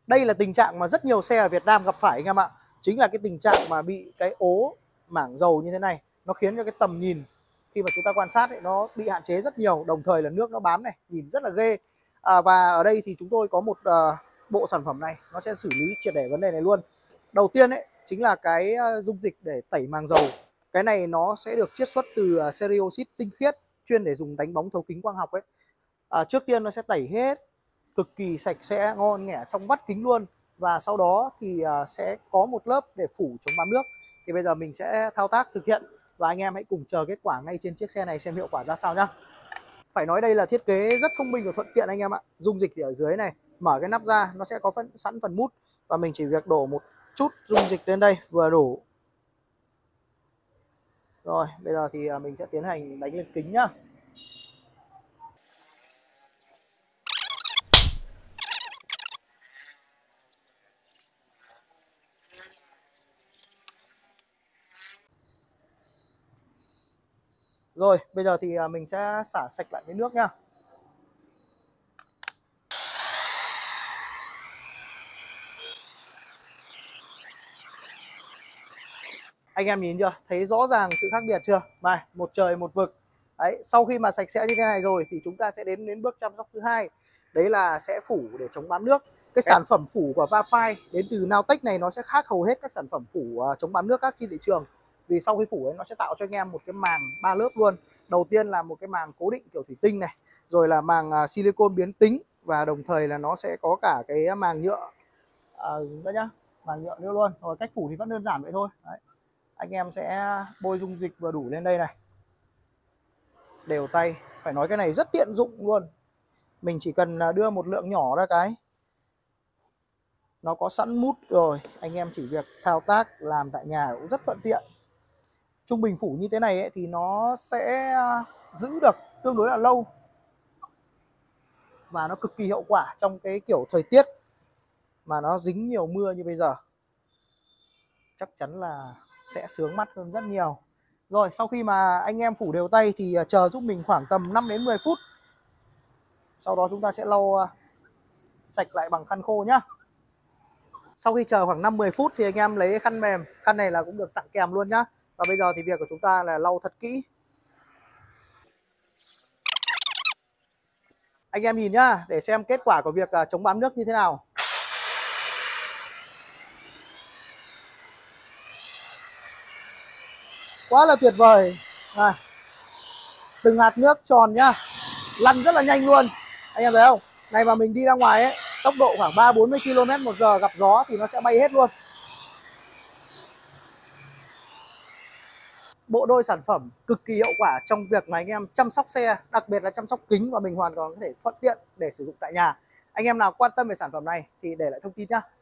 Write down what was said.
Đây là tình trạng mà rất nhiều xe ở Việt Nam gặp phải anh em ạ. Chính là cái tình trạng mà bị cái ố mảng dầu như thế này. Nó khiến cho cái tầm nhìn khi mà chúng ta quan sát ấy, nó bị hạn chế rất nhiều. Đồng thời là nước nó bám này, nhìn rất là ghê. Và ở đây thì chúng tôi có một bộ sản phẩm này, nó sẽ xử lý triệt để vấn đề này luôn. Đầu tiên ấy chính là cái dung dịch để tẩy màng dầu. Cái này nó sẽ được chiết xuất từ seri oxit tinh khiết, chuyên để dùng đánh bóng thấu kính quang học ấy. Trước tiên nó sẽ tẩy hết cực kỳ sạch sẽ, ngon nghẻ trong vắt kính luôn. Và sau đó thì sẽ có một lớp để phủ chống bám nước. Thì bây giờ mình sẽ thao tác thực hiện và anh em hãy cùng chờ kết quả ngay trên chiếc xe này xem hiệu quả ra sao nhá. Phải nói đây là thiết kế rất thông minh và thuận tiện anh em ạ. Dung dịch thì ở dưới này, mở cái nắp ra nó sẽ có sẵn phần mút và mình chỉ việc đổ một chút dung dịch lên đây, vừa đủ. Rồi, bây giờ thì mình sẽ tiến hành đánh lên kính nhá. Rồi, bây giờ thì mình sẽ xả sạch lại cái nước nhá. Anh em nhìn chưa? Thấy rõ ràng sự khác biệt chưa? Này, một trời một vực. Đấy, sau khi mà sạch sẽ như thế này rồi thì chúng ta sẽ đến bước chăm sóc thứ hai. Đấy là sẽ phủ để chống bám nước. Cái sản phẩm phủ của Vaphy đến từ Nautech này nó sẽ khác hầu hết các sản phẩm phủ chống bám nước khác trên thị trường. Vì sau khi phủ ấy nó sẽ tạo cho anh em một cái màng 3 lớp luôn. Đầu tiên là một cái màng cố định kiểu thủy tinh này, rồi là màng silicon biến tính, và đồng thời là nó sẽ có cả cái màng nhựa đây nhá, màng nhựa nữa luôn. Rồi cách phủ thì vẫn đơn giản vậy thôi. Đấy. Anh em sẽ bôi dung dịch vừa đủ lên đây này, đều tay. Phải nói cái này rất tiện dụng luôn. Mình chỉ cần đưa một lượng nhỏ ra cái, nó có sẵn mút rồi, anh em chỉ việc thao tác làm tại nhà cũng rất thuận tiện. Trung bình phủ như thế này ấy, thì nó sẽ giữ được tương đối là lâu và nó cực kỳ hiệu quả trong cái kiểu thời tiết mà nó dính nhiều mưa như bây giờ. Chắc chắn là sẽ sướng mắt hơn rất nhiều. Rồi, sau khi mà anh em phủ đều tay thì chờ giúp mình khoảng tầm 5 đến 10 phút. Sau đó chúng ta sẽ lau sạch lại bằng khăn khô nhá. Sau khi chờ khoảng 5-10 phút thì anh em lấy khăn mềm. Khăn này là cũng được tặng kèm luôn nhá. Và bây giờ thì việc của chúng ta là lau thật kỹ. Anh em nhìn nhá, để xem kết quả của việc chống bám nước như thế nào. Quá là tuyệt vời. Này, từng hạt nước tròn nhá, lăn rất là nhanh luôn. Anh em thấy không? Này mà mình đi ra ngoài ấy, tốc độ khoảng 30-40 km/h gặp gió thì nó sẽ bay hết luôn. Bộ đôi sản phẩm cực kỳ hiệu quả trong việc mà anh em chăm sóc xe, đặc biệt là chăm sóc kính, và mình hoàn toàn có thể thuận tiện để sử dụng tại nhà. Anh em nào quan tâm về sản phẩm này thì để lại thông tin nhá.